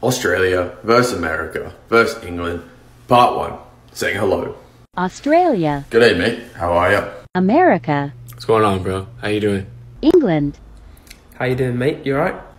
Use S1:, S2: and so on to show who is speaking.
S1: Australia versus America versus England, part 1. Saying hello.
S2: Australia.
S1: G'day mate, how are ya?
S2: America.
S3: What's going on, bro? How you doing?
S2: England.
S4: How you doing, mate? You alright?